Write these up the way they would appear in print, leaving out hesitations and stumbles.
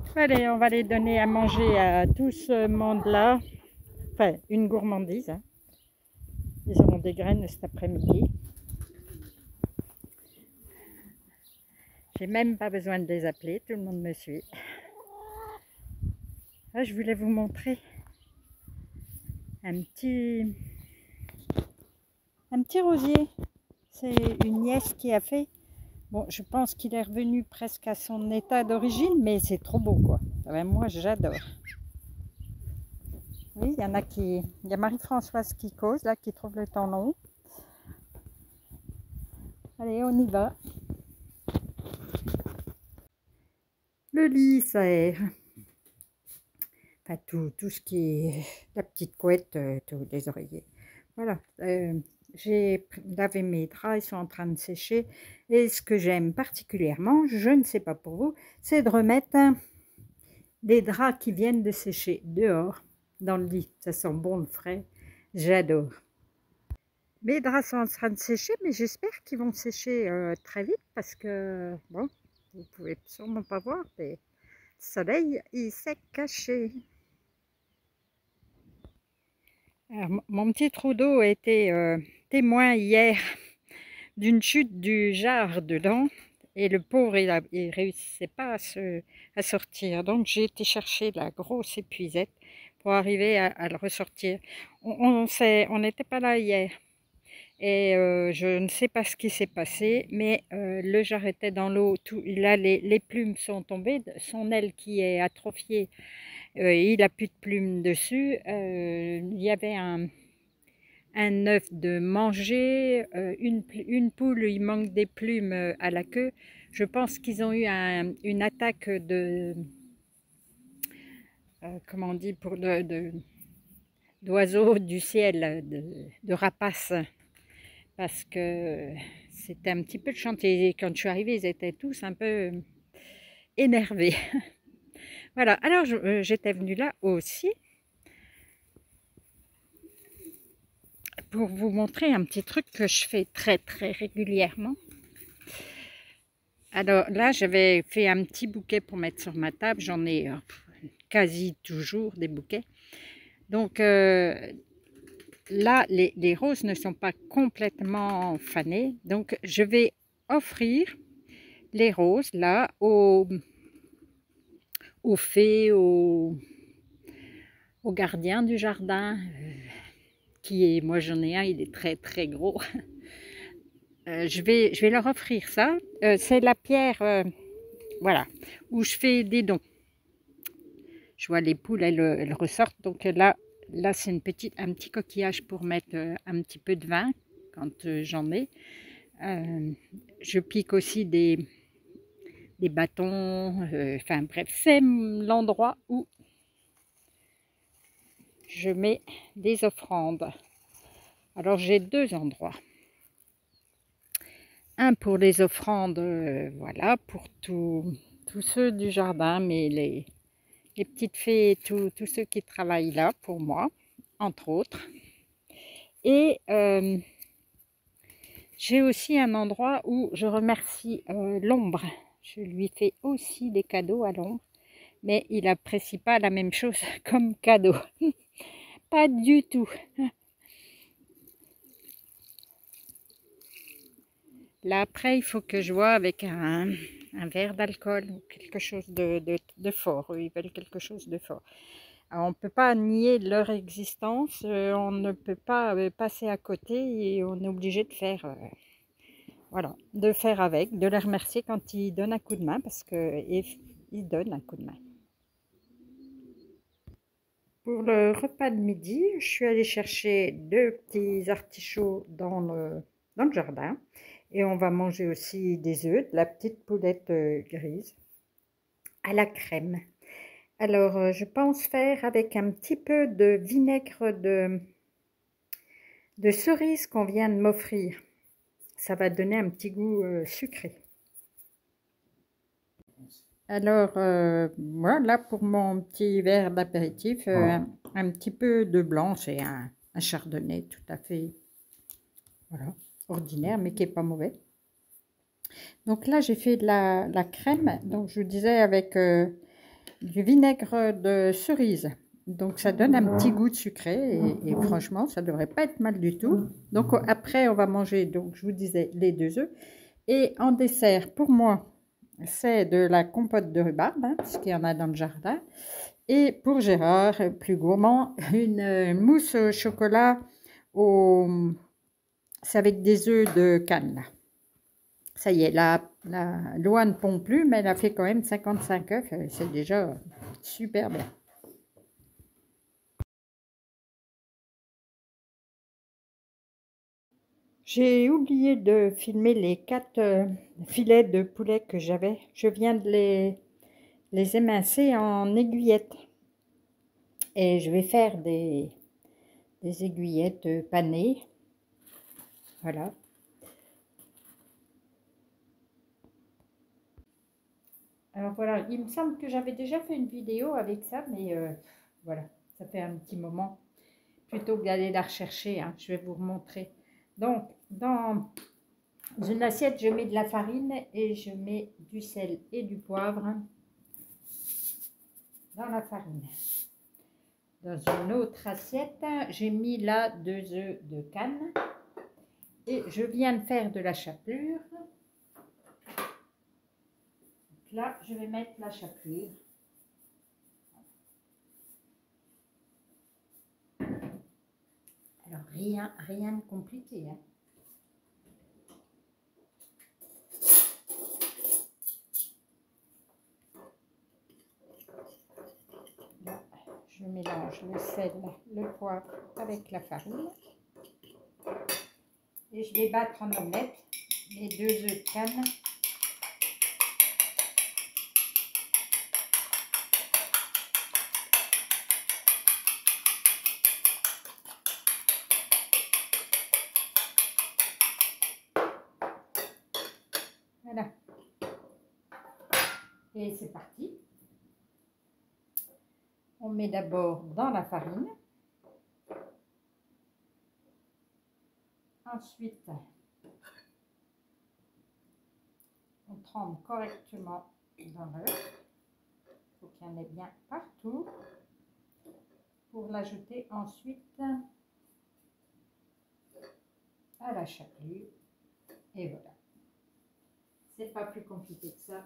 Allez, on va les donner à manger à tout ce monde-là. Enfin, une gourmandise, hein. Ils auront des graines cet après-midi. J'ai même pas besoin de les appeler, tout le monde me suit. Ah, je voulais vous montrer un petit rosier. C'est une nièce qui a fait. Bon, je pense qu'il est revenu presque à son état d'origine, mais c'est trop beau, quoi. Ben, moi, j'adore. Oui, il y en a qui... Il y a Marie-Françoise qui cause, là, qui trouve le temps long. Allez, on y va. Le lit, ça aère. Enfin, tout ce qui est... La petite couette, tous les oreillers. Voilà. J'ai lavé mes draps, ils sont en train de sécher. Et ce que j'aime particulièrement, je ne sais pas pour vous, c'est de remettre des draps qui viennent de sécher dehors, dans le lit. Ça sent bon le frais. J'adore. Mes draps sont en train de sécher, mais j'espère qu'ils vont sécher très vite parce que, bon, vous pouvez sûrement pas voir, mais le soleil, il s'est caché. Alors, mon petit trou d'eau a été témoin hier d'une chute du jar dedans. Et le pauvre, il réussissait pas à sortir. Donc, j'ai été chercher la grosse épuisette pour arriver à le ressortir. On n'était pas là hier. Et je ne sais pas ce qui s'est passé, mais le jar était dans l'eau. Là, les plumes sont tombées. Son aile qui est atrophiée, il n'a plus de plumes dessus. Il y avait un œuf de manger, une poule, il manque des plumes à la queue. Je pense qu'ils ont eu une attaque de, comment on dit, d'oiseaux du ciel, de rapaces, parce que c'était un petit peu le chantier. Et quand je suis arrivée, ils étaient tous un peu énervés. Voilà, alors j'étais venue là aussi pour vous montrer un petit truc que je fais très régulièrement. Alors là, j'avais fait un petit bouquet pour mettre sur ma table. J'en ai quasi toujours des bouquets. Donc là, les roses ne sont pas complètement fanées. Donc je vais offrir les roses là aux fées, aux gardiens du jardin. Moi j'en ai un, il est très gros. Je vais leur offrir ça. C'est la pierre, voilà, où je fais des dons. Je vois les poules, elles ressortent. Donc là c'est un petit coquillage pour mettre un petit peu de vin quand j'en ai. Je pique aussi des bâtons. Enfin bref, c'est l'endroit où je mets des offrandes. Alors j'ai deux endroits. Un pour les offrandes, voilà, pour tous ceux du jardin, mais les petites fées et tous ceux qui travaillent là pour moi, entre autres. Et j'ai aussi un endroit où je remercie l'ombre. Je lui fais aussi des cadeaux à l'ombre, mais il n'apprécie pas la même chose comme cadeau. Pas du tout. Là, après, il faut que je vois avec un verre d'alcool ou quelque chose de fort. Ils veulent quelque chose de fort. Alors, on ne peut pas nier leur existence, on ne peut pas passer à côté et on est obligé de faire, voilà, de faire avec, de les remercier quand ils donnent un coup de main parce qu'ils donnent un coup de main. Pour le repas de midi, je suis allée chercher deux petits artichauts dans le jardin. Et on va manger aussi des œufs, de la petite poulette grise à la crème. Alors, je pense faire avec un petit peu de vinaigre de cerise qu'on vient de m'offrir. Ça va donner un petit goût sucré. Alors, voilà pour mon petit verre d'apéritif. Un petit peu de blanc, c'est un chardonnay tout à fait, voilà, ordinaire, mais qui n'est pas mauvais. Donc là, j'ai fait de la crème. Donc, je vous disais avec du vinaigre de cerise. Donc ça donne un petit goût de sucré et franchement ça devrait pas être mal du tout. Donc après on va manger, donc je vous disais, les 2 œufs. Et en dessert pour moi c'est de la compote de rhubarbe, hein, parce qu'il y en a dans le jardin. Et pour Gérard, plus gourmand, une mousse au chocolat c'est avec des œufs de canne là. Ça y est, la loi ne pond plus, mais elle a fait quand même 55 œufs, c'est déjà super bien. J'ai oublié de filmer les 4 filets de poulet que j'avais. Je viens de les émincer en aiguillettes. Et je vais faire des aiguillettes panées. Voilà. Alors voilà, il me semble que j'avais déjà fait une vidéo avec ça, mais voilà, ça fait un petit moment. Plutôt que d'aller la rechercher, hein, je vais vous remontrer. Donc, dans une assiette, je mets de la farine et je mets du sel et du poivre dans la farine. Dans une autre assiette, j'ai mis là 2 œufs de canne et je viens de faire de la chapelure. Donc là, je vais mettre la chapelure. Alors, rien de compliqué, hein. Là, je mélange le sel, le poivre avec la farine. Et je vais battre en omelette les 2 œufs de canne. Voilà. Et c'est parti. On met d'abord dans la farine. Ensuite, on trempe correctement dans l'œuf. Il faut qu'il y en ait bien partout. Pour l'ajouter ensuite à la chapelure. Et voilà. C'est pas plus compliqué que ça.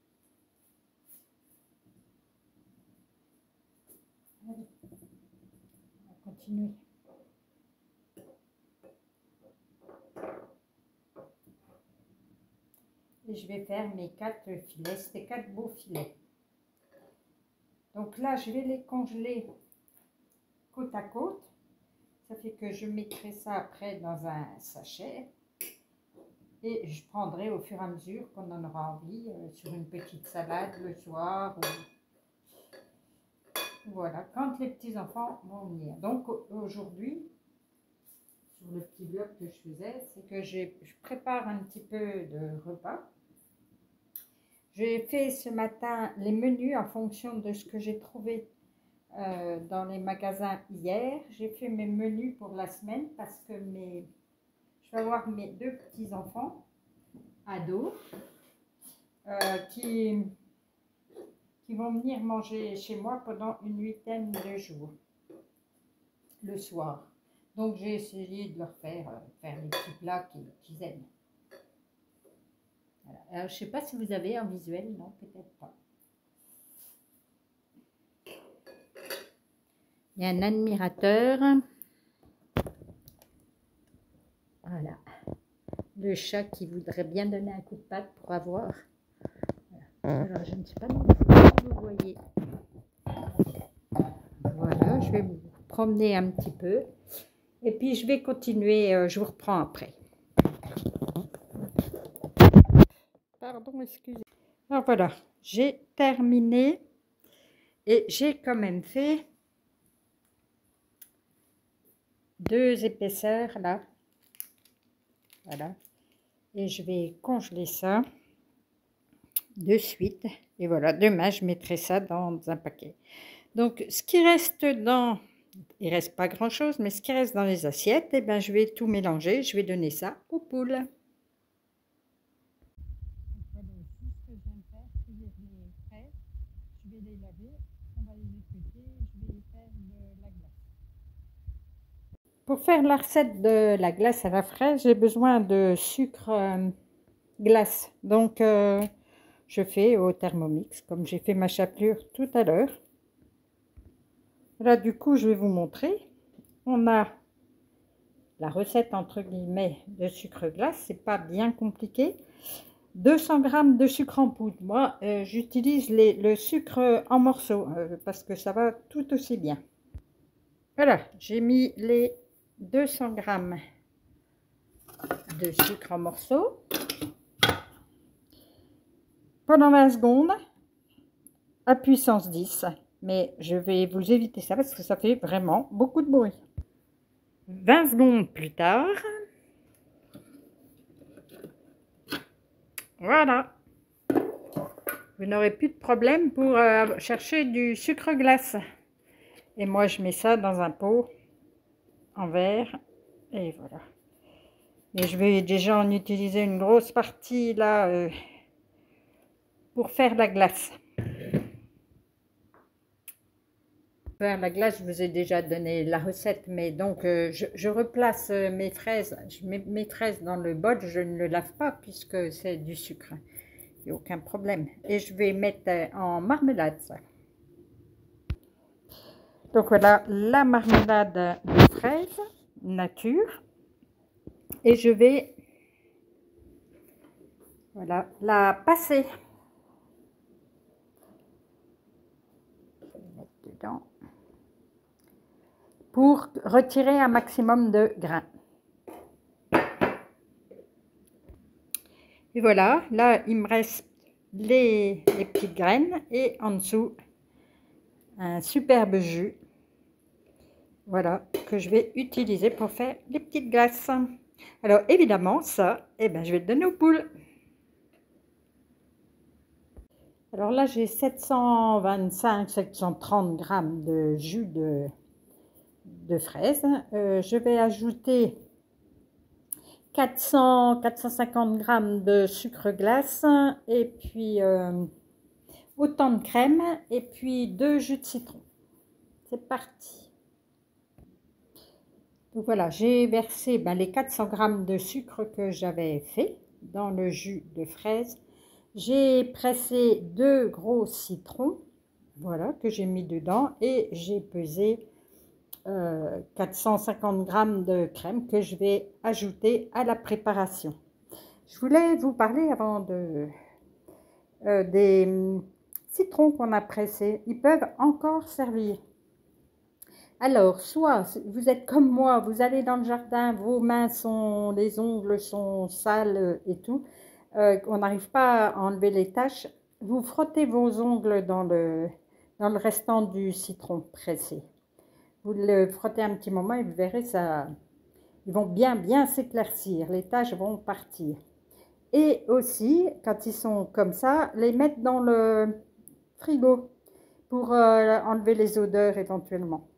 Allez, on va continuer. Et je vais faire mes 4 filets. C'était 4 beaux filets. Donc là, je vais les congeler côte à côte. Ça fait que je mettrai ça après dans un sachet. Et je prendrai au fur et à mesure qu'on en aura envie sur une petite salade le soir. Voilà, quand les petits-enfants vont venir. Donc aujourd'hui, sur le petit vlog que je faisais, c'est que je prépare un petit peu de repas. J'ai fait ce matin les menus en fonction de ce que j'ai trouvé dans les magasins hier. J'ai fait mes menus pour la semaine parce que je vais avoir mes 2 petits-enfants ados qui vont venir manger chez moi pendant une 8aine de jours le soir. Donc j'ai essayé de leur faire des petits plats qu'ils aiment. Voilà. Alors, je ne sais pas si vous avez un visuel, non, peut-être pas. Il y a un admirateur. Voilà. Le chat qui voudrait bien donner un coup de patte pour avoir. Voilà. Alors, je ne sais pas si vous voyez. Voilà, je vais me promener un petit peu. Et puis, je vais continuer. Je vous reprends après. Pardon, excusez. Alors, voilà. J'ai terminé. Et j'ai quand même fait 2 épaisseurs là. Voilà. Et je vais congeler ça de suite. Et voilà, demain, je mettrai ça dans un paquet. Donc, ce qui reste dans... Il reste pas grand-chose, mais ce qui reste dans les assiettes, eh ben, je vais tout mélanger. Je vais donner ça aux poules. Voilà aussi ce que je viens de faire, cuire les fraises. je vais les laver, on va les écouter, je vais faire de la glace. Pour faire la recette de la glace à la fraise, j'ai besoin de sucre glace. Donc, je fais au Thermomix, comme j'ai fait ma chapelure tout à l'heure. Là, du coup, je vais vous montrer. On a la recette, entre guillemets, de sucre glace. C'est pas bien compliqué. 200 g de sucre en poudre. Moi, j'utilise le sucre en morceaux parce que ça va tout aussi bien. Voilà, j'ai mis les 200 g de sucre en morceaux pendant 20 secondes à puissance 10. Mais je vais vous éviter ça parce que ça fait vraiment beaucoup de bruit. 20 secondes plus tard, voilà. Vous n'aurez plus de problème pour chercher du sucre glace. Et moi, je mets ça dans un pot en verre. Et voilà. Et je vais déjà en utiliser une grosse partie là pour faire la glace. Faire la glace, je vous ai déjà donné la recette, mais donc je replace mes fraises. Je mets mes fraises dans le bol, je ne le lave pas puisque c'est du sucre. Il n'y a aucun problème. Et je vais mettre en marmelade ça. Donc voilà la marmelade de fraises nature. Et je vais voilà, la passer. Je vais mettre dedans pour retirer un maximum de grains. Et voilà, là il me reste les petites graines et en dessous un superbe jus. Voilà, que je vais utiliser pour faire les petites glaces. Alors évidemment ça, eh ben, je vais le donner aux poules. Alors là j'ai 725-730 g de jus de fraises. Je vais ajouter 400-450 g de sucre glace et puis autant de crème et puis 2 jus de citron. C'est parti. Donc voilà, j'ai versé les 400 g de sucre que j'avais fait dans le jus de fraise. J'ai pressé 2 gros citrons, voilà, que j'ai mis dedans et j'ai pesé 450 g de crème que je vais ajouter à la préparation. Je voulais vous parler avant des citrons qu'on a pressés. Ils peuvent encore servir. Alors, soit vous êtes comme moi, vous allez dans le jardin, vos mains sont, les ongles sont sales et tout, on n'arrive pas à enlever les taches, vous frottez vos ongles dans le restant du citron pressé. Vous le frottez un petit moment et vous verrez, ça, ils vont bien s'éclaircir, les taches vont partir. Et aussi, quand ils sont comme ça, les mettre dans le frigo pour enlever les odeurs éventuellement.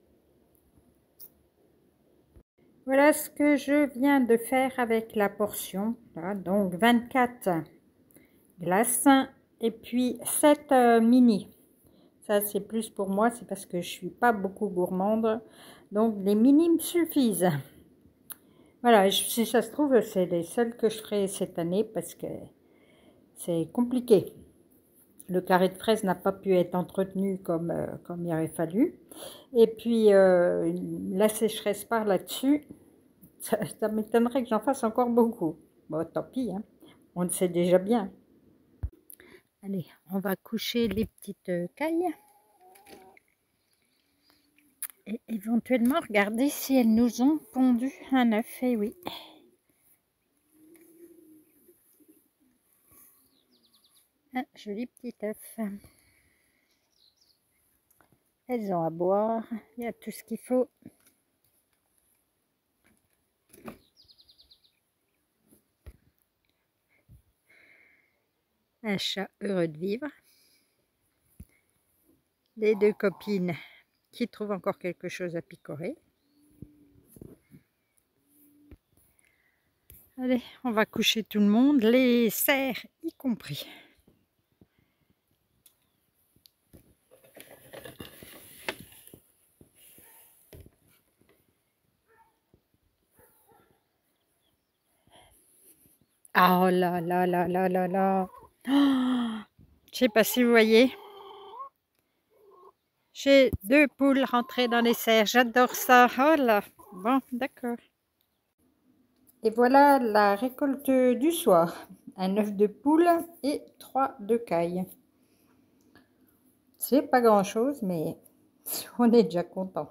Voilà ce que je viens de faire avec la portion. Là, donc 24 glaces et puis 7 mini. Ça c'est plus pour moi, c'est parce que je suis pas beaucoup gourmande. Donc les mini me suffisent. Voilà, si ça se trouve, c'est les seuls que je ferai cette année parce que c'est compliqué. Le carré de fraise n'a pas pu être entretenu comme il aurait fallu. Et puis la sécheresse par là-dessus. Ça m'étonnerait que j'en fasse encore beaucoup. Bon, tant pis, hein. On le sait déjà bien. Allez, on va coucher les petites cailles. Et éventuellement, regarder si elles nous ont pondu un œuf. Et oui. Un joli petit œuf. Elles ont à boire. Il y a tout ce qu'il faut. Un chat heureux de vivre. Les 2 copines qui trouvent encore quelque chose à picorer. Allez, on va coucher tout le monde, les cerfs y compris. Ah oh là là là là là là. Oh, je sais pas si vous voyez. J'ai 2 poules rentrées dans les serres. J'adore ça. Oh là. Bon, d'accord. Et voilà la récolte du soir. Un œuf de poule et 3 de caille. C'est pas grand-chose, mais on est déjà content.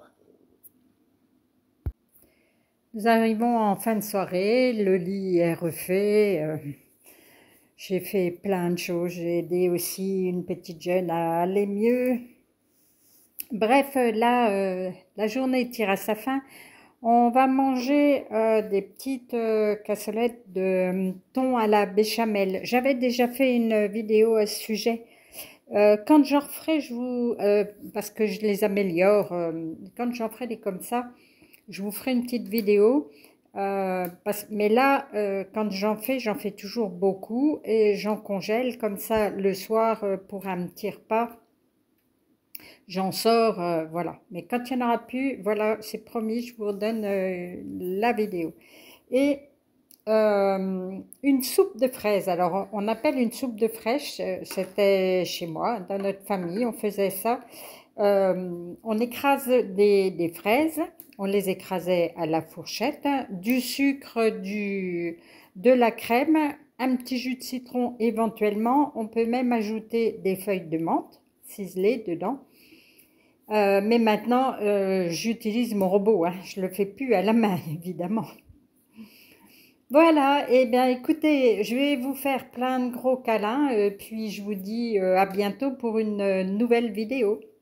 Nous arrivons en fin de soirée, le lit est refait. J'ai fait plein de choses. J'ai aidé aussi une petite jeune à aller mieux. Bref, là, la journée tire à sa fin. On va manger des petites cassolettes de thon à la béchamel. J'avais déjà fait une vidéo à ce sujet. Quand j'en referai, parce que je les améliore, quand j'en ferai des comme ça, je vous ferai une petite vidéo. Mais là, quand j'en fais toujours beaucoup et j'en congèle comme ça le soir pour un petit repas. J'en sors, voilà. Mais quand il n'y en aura plus, voilà, c'est promis, je vous redonne la vidéo. Et une soupe de fraises. Alors, on appelle une soupe de fraises, c'était chez moi, dans notre famille, on faisait ça. On écrase des fraises, on les écrasait à la fourchette, du sucre, de la crème, un petit jus de citron éventuellement. On peut même ajouter des feuilles de menthe ciselées dedans. Mais maintenant, j'utilise mon robot, hein. Je ne le fais plus à la main, évidemment. Voilà, et bien écoutez, je vais vous faire plein de gros câlins, puis je vous dis à bientôt pour une nouvelle vidéo.